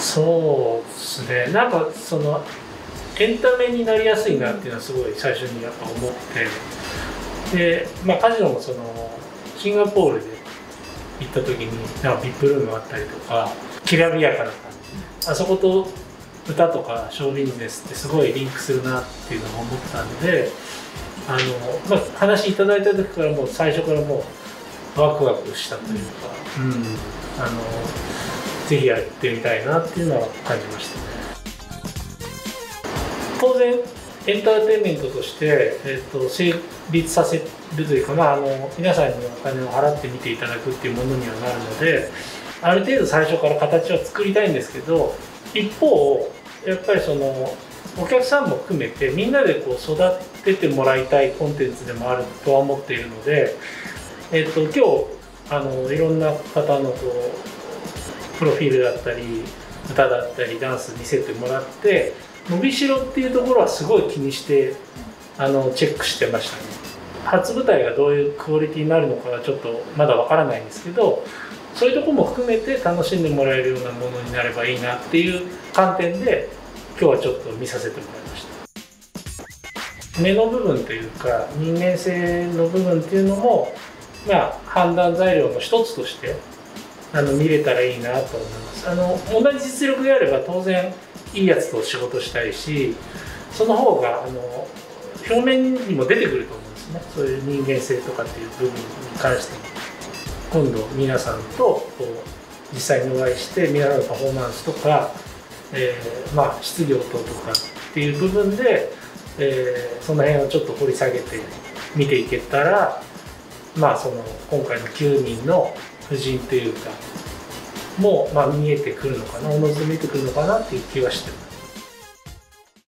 そうですね。なんかそのエンタメになりやすいなっていうのはすごい最初にやっぱ思って、で、まあ、カジノもそのシンガポールで行った時になんかビップルームがあったりとか、きらびやかな感じ、あそこと歌とかショービジネスってすごいリンクするなっていうのを思ったんで、まあ、話いただいた時からもう最初からもうワクワクしたというか、ぜひやってみたいなっていうのは感じましたね。当然エンターテインメントとして、成立させるというか、まあ、皆さんにお金を払って見ていただくっていうものにはなるので、ある程度最初から形は作りたいんですけど、一方やっぱりそのお客さんも含めてみんなでこう育ててもらいたいコンテンツでもあるとは思っているので、今日いろんな方のこうプロフィールだったり歌だったりダンス見せてもらって、伸びしろっていうところはすごい気にしてチェックしてましたね。初舞台がどういうクオリティになるのかはちょっとまだわからないんですけど、そういうところも含めて楽しんでもらえるようなものになればいいなっていう観点で今日はちょっと見させてもらいました。目の部分というか人間性の部分っていうのも、まあ、判断材料の一つとして見れたらいいなと思います。同じ実力であれば当然いいやつと仕事したいし、その方が表面にも出てくると思うんですね。そういう人間性とかっていう部分に関しても今度皆さんとこう実際にお会いして皆さんのパフォーマンスとか、まあ、質疑応答とかっていう部分で、その辺をちょっと掘り下げて見ていけたら、まあ、その今回の9人の布陣というかもう、まあ、見えてくるのかな、おのずと見えてくるのかなっていう気はしてます。